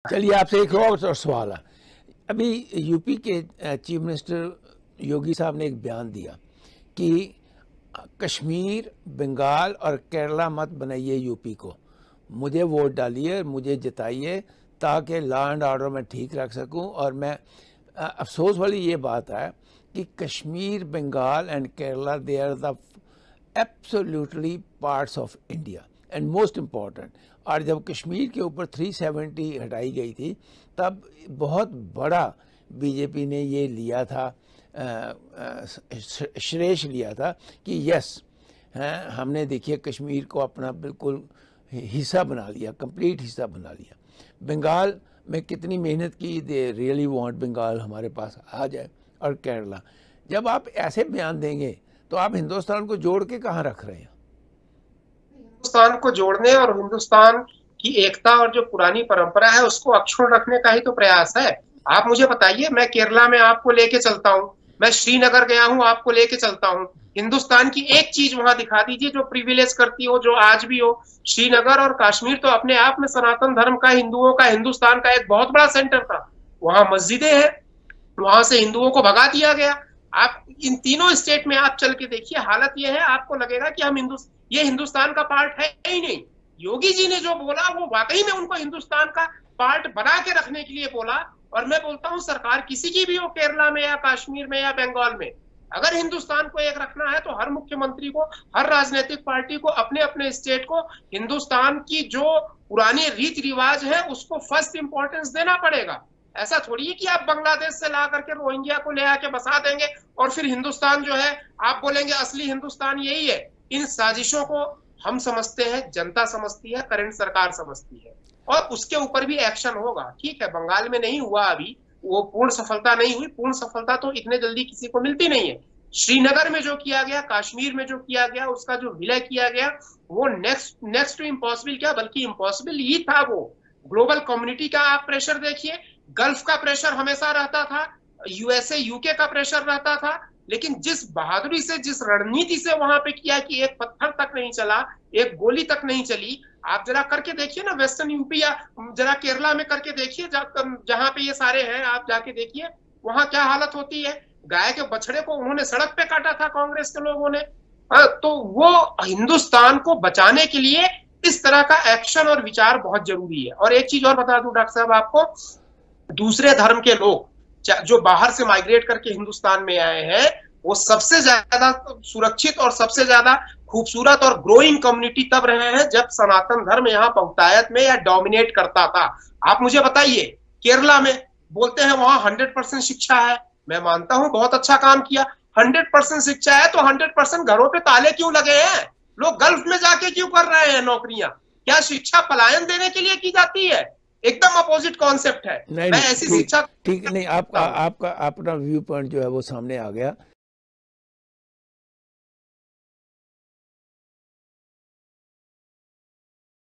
चलिए आपसे एक और सवाल है। अभी यूपी के चीफ मिनिस्टर योगी साहब ने एक बयान दिया कि कश्मीर, बंगाल और केरला मत बनाइए यूपी को, मुझे वोट डालिए, मुझे जिताइए ताकि लॉ एंड ऑर्डर मैं ठीक रख सकूं। और मैं अफसोस वाली ये बात है कि Kashmir, Bengal and Kerala they are the absolutely parts of India and most important. और जब कश्मीर के ऊपर 370 हटाई गई थी तब बहुत बड़ा बीजेपी ने ये लिया था, श्रेय लिया था कि यस हमने देखिए कश्मीर को अपना बिल्कुल हिस्सा बना लिया, कंप्लीट हिस्सा बना लिया। बंगाल में कितनी मेहनत की, दे रियली वांट बंगाल हमारे पास आ जाए। और केरला, जब आप ऐसे बयान देंगे तो आप हिंदुस्तान को जोड़ के कहाँ रख रहे हैं? हिंदुस्तान को जोड़ने और हिंदुस्तान की एकता और जो पुरानी परंपरा है उसको अक्षुण्ण रखने का ही तो प्रयास है। आप मुझे बताइए, मैं केरला में आपको लेके चलता हूँ, मैं श्रीनगर गया हूँ आपको लेके चलता हूँ, हिंदुस्तान की एक चीज वहां दिखा दीजिए जो प्रिविलेज करती हो, जो आज भी हो। श्रीनगर और कश्मीर तो अपने आप में सनातन धर्म का, हिंदुओं का, हिंदुस्तान का एक बहुत बड़ा सेंटर था। वहां मस्जिदें हैं, वहां से हिंदुओं को भगा दिया गया। आप इन तीनों स्टेट में आप चल के देखिए, हालत यह है, आपको लगेगा कि हम ये हिंदुस्तान का पार्ट है ही नहीं। योगी जी ने जो बोला वो वाकई में उनको हिंदुस्तान का पार्ट बना के रखने के लिए बोला। और मैं बोलता हूं सरकार किसी की भी हो, केरला में या कश्मीर में या बंगाल में, अगर हिंदुस्तान को एक रखना है तो हर मुख्यमंत्री को, हर राजनीतिक पार्टी को अपने अपने स्टेट को हिंदुस्तान की जो पुरानी रीति रिवाज है उसको फर्स्ट इंपॉर्टेंस देना पड़ेगा। ऐसा थोड़ी है कि आप बांग्लादेश से ला करके रोहिंग्या को ले आके बसा देंगे और फिर हिंदुस्तान जो है आप बोलेंगे असली हिंदुस्तान यही है। इन साजिशों को हम समझते हैं, जनता समझती है, करंट सरकार समझती है, और उसके ऊपर भी एक्शन होगा। ठीक है, बंगाल में नहीं हुआ अभी, वो पूर्ण सफलता नहीं हुई, पूर्ण सफलता तो इतने जल्दी किसी को मिलती नहीं है। श्रीनगर में जो किया गया, कश्मीर में जो किया गया, उसका जो विलय किया गया, वो नेक्स्ट टू इम्पॉसिबल क्या बल्कि इम्पॉसिबल ही था। वो ग्लोबल कम्युनिटी का आप प्रेशर देखिए, गल्फ का प्रेशर हमेशा रहता था, यूएसए यूके का प्रेशर रहता था, लेकिन जिस बहादुरी से, जिस रणनीति से वहां पे किया कि एक पत्थर तक नहीं चला, एक गोली तक नहीं चली। आप जरा करके देखिए ना, वेस्टर्न यूपी या जरा केरला में करके देखिए, जहां पे ये सारे हैं, आप जाके देखिए वहां क्या हालत होती है। गाय के बछड़े को उन्होंने सड़क पे काटा था कांग्रेस के लोगों ने। तो वो हिंदुस्तान को बचाने के लिए इस तरह का एक्शन और विचार बहुत जरूरी है। और एक चीज और बता दूं डॉक्टर साहब आपको, दूसरे धर्म के लोग जो बाहर से माइग्रेट करके हिंदुस्तान में आए हैं, वो सबसे ज्यादा सुरक्षित और सबसे ज्यादा खूबसूरत और ग्रोइंग कम्युनिटी तब रहे हैं जब सनातन धर्म यहाँ बहुतायत में या डोमिनेट करता था। आप मुझे बताइए, केरला में बोलते हैं वहां 100% शिक्षा है, मैं मानता हूं बहुत अच्छा काम किया। 100% शिक्षा है तो 100% घरों पे ताले क्यों लगे हैं? लोग गल्फ में जाके क्यों कर रहे हैं नौकरियां? क्या शिक्षा पलायन देने के लिए की जाती है? एकदम अपोजिट कॉन्सेप्ट है। नहीं, मैं ऐसी शिक्षा ठीक नहीं, आपका अपना व्यू पॉइंट जो है वो सामने आ गया।